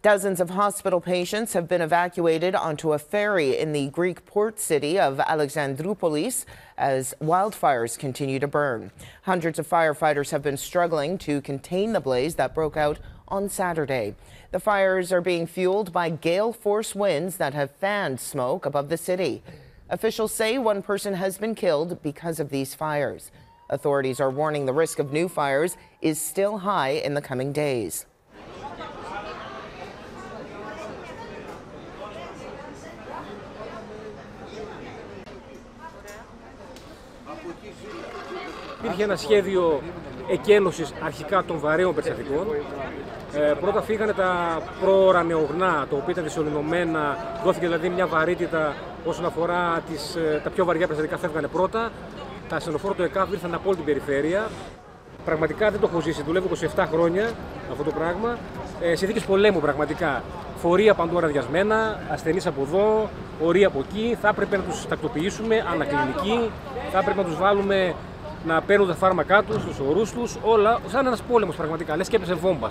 Dozens of hospital patients have been evacuated onto a ferry in the Greek port city of Alexandroupolis as wildfires continue to burn. Hundreds of firefighters have been struggling to contain the blaze that broke out on Saturday. The fires are being fueled by gale force winds that have fanned smoke above the city. Officials say one person has been killed because of these fires. Authorities are warning the risk of new fires is still high in the coming days. Υπήρχε ένα σχέδιο εκένωσης αρχικά των βαρέων περιστατικών. Πρώτα φύγανε τα πρόωρα νεογνά, το οποίο ήταν δυσολυνωμένα, δόθηκε δηλαδή μια βαρύτητα όσον αφορά τα πιο βαριά περιστατικά φεύγανε πρώτα. Τα ασθενοφόρα του ΕΚΑΒ ήρθαν από όλη την περιφέρεια. Πραγματικά δεν το έχω ζήσει, δουλεύω 27 χρόνια αυτό το πράγμα. Συνθήκες πολέμου πραγματικά. Φορεία παντού αραδιασμένα, ασθενείς από εδώ, οροί από εκεί. Θα έπρεπε να τους τακτοποιήσουμε, ανακλινική, θα έπρεπε να τους βάλουμε να παίρνουν τα φάρμακά τους, τους ορούς τους, όλα σαν ένας πόλεμος πραγματικά, λες και έπεσε βόμβα.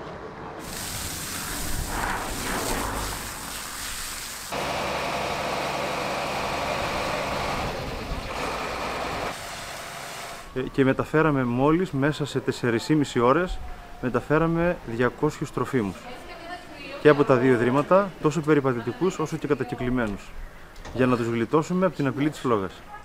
Και μεταφέραμε μόλις μέσα σε 4,5 ώρες, μεταφέραμε 200 τροφίμους. Και από τα δύο ιδρύματα, τόσο περιπατητικούς όσο και κατακεκλημένους, για να τους γλιτώσουμε από την απειλή της φλόγας.